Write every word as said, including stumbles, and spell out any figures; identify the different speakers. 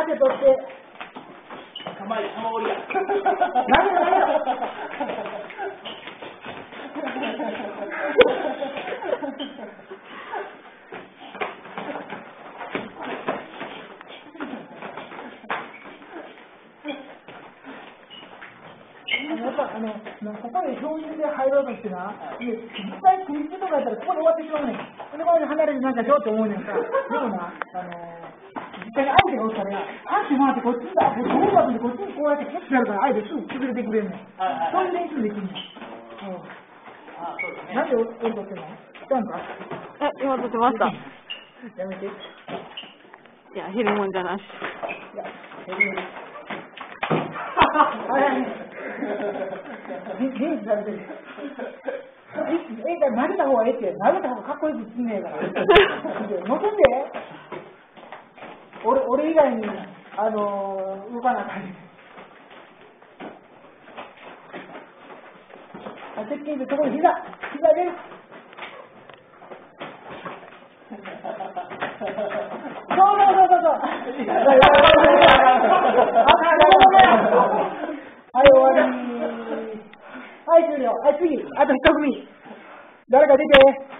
Speaker 1: 手取って。
Speaker 2: 構え、玉折りや。
Speaker 1: 何や何や。やっぱあの、ここで表現で入ろうとしてな、実際クリスとかやったらここで終わってしまうねん。この前に離れてなんかしようと思うねんか。でもな、あの実際に相手がおったら、パンチ回ってこっちだ、こっちに回ってこっちにこうやってキャッチやるから相手すぐ崩れてくれんねん。そういう練習できんの。うん。あ、そうですね。なんで俺とってんの？したんか？
Speaker 3: え、今撮ってました。
Speaker 1: やめて。い
Speaker 3: や、減るもんじゃなし。
Speaker 1: いや、減る。はいはい。リンクされてる。え、投げた方がええって、投げた方がかっこよくすんねえから。乗せて。俺、俺以外に、あのー、動かなあかんねん。あ、接近でそこに膝、膝上げる。そうそうそうそうそう。はい、終わり。はい、終了。はい、次。あと一組。誰か出て。